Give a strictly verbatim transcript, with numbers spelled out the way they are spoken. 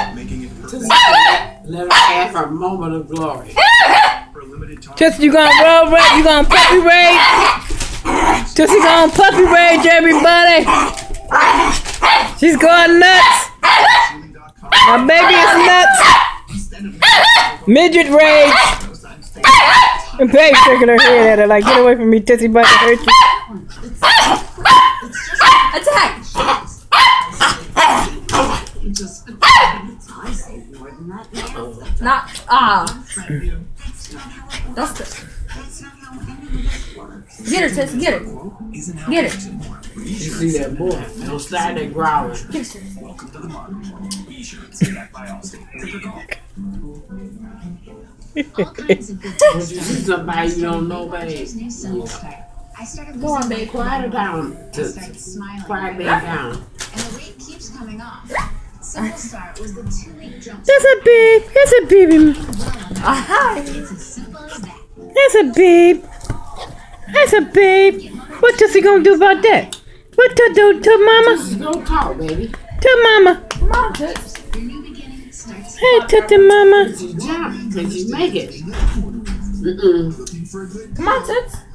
Let her have her moment of glory. Tussie, you gonna roll rage? You gonna puppy rage? Tussie gonna puppy rage, everybody. She's going nuts. My baby is nuts. Midget rage. And Paige shaking her head at her like, get away from me, Tussie, about to hurt you. Attack! Not ah. That's the. Get her, Tussie. Get her. Get her. You see that boy? Don't start that growling. Get her. When you see somebody you don't know, babe, go on, babe, quiet her down. Quiet babe down. And the weight keeps coming off. Simple start was the two-week jump. That's a babe. That's a baby. Aha. It's as simple as that. That's a babe. That's a babe. What Tussie gonna do about that? What to do to mama? Don't talk, baby. To mama. Come on, Toots. Your new beginning starts. Hey, to the mama. She jump. Can she make it? Mm-mm. Come on, Toots.